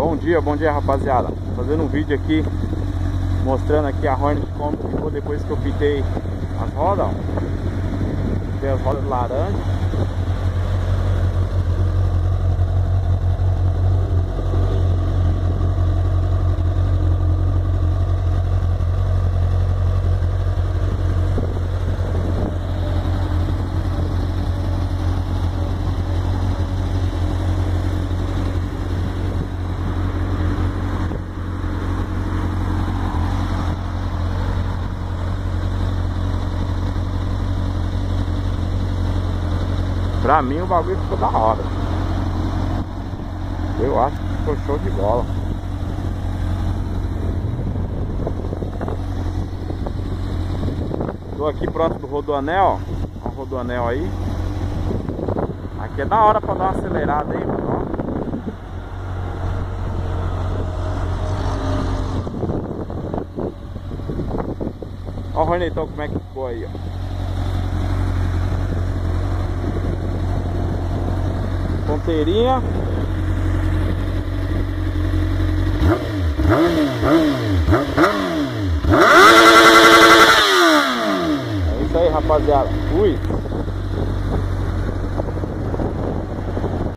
Bom dia rapaziada. Fazendo um vídeo aqui mostrando aqui a Hornet como ficou depois que eu pintei as rodas, ó. Pintei as rodas laranja. Pra mim o bagulho ficou da hora. Eu acho que ficou show de bola. Tô aqui próximo do Rodoanel, ó. Olha o Rodoanel aí. Aqui é da hora pra dar uma acelerada aí, mano. Ó o Hornetão como é que ficou aí, ó. Ponteirinha. É isso aí, rapaziada. Fui.